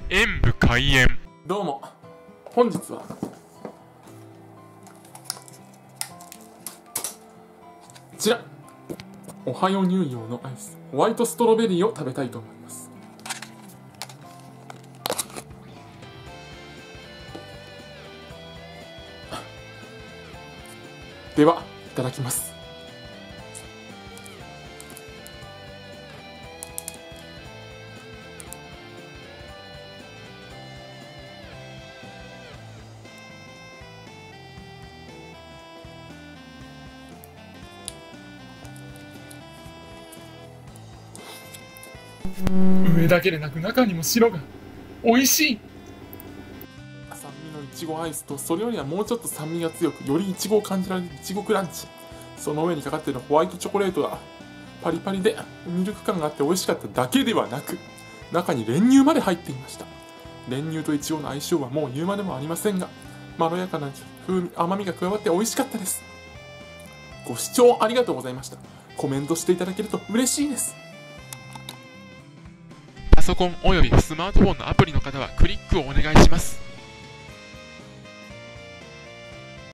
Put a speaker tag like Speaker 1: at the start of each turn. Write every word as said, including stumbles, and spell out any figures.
Speaker 1: 演武開演。
Speaker 2: どうも、本日はこちらおはよう乳業のアイスホワイトストロベリーを食べたいと思います。では、いただきます。
Speaker 1: 上だけでなく中にも白が美味しい。
Speaker 2: 酸味のいちごアイスと、それよりはもうちょっと酸味が強く、よりいちごを感じられるいちごクランチ。その上にかかっているホワイトチョコレートがパリパリでミルク感があって美味しかっただけではなく、中に練乳まで入っていました。練乳といちごの相性はもう言うまでもありませんが、まろやかな風味、甘みが加わって美味しかったです。ご視聴ありがとうございました。コメントしていただけると嬉しいです。
Speaker 1: パソコンおよびスマートフォンのアプリの方はクリックをお願いします。